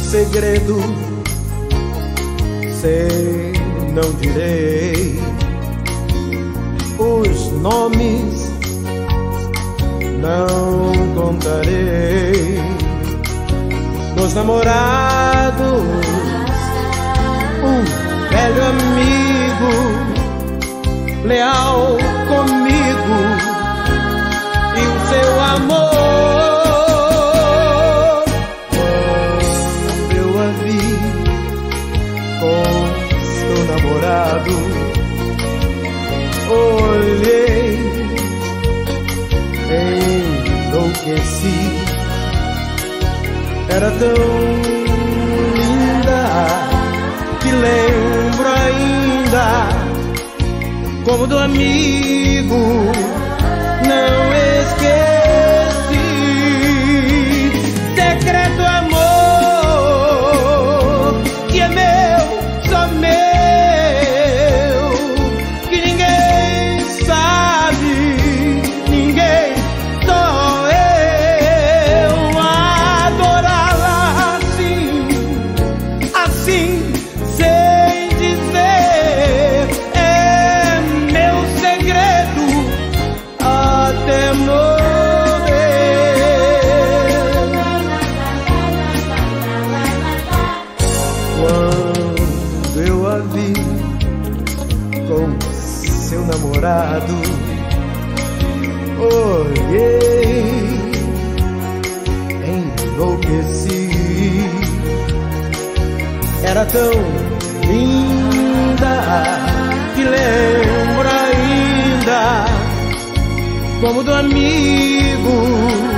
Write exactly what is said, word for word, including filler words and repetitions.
segredo, sei, não direi os nomes, não contarei. Dos namorados, um velho amigo, leal comigo, e o seu amor. Quando eu a vi com seu namorado, olhei, enlouqueci. Era tão linda que lembro ainda como do amigo, não esqueci. Secreto amor, que é meu, só meu, que ninguém sabe, ninguém, só eu. Adorá-la assim, assim, sem dizer, é meu segredo até morrer. Quando eu a vi com seu namorado, olhei, enlouqueci. Era tão linda que lembro ainda como do amigo,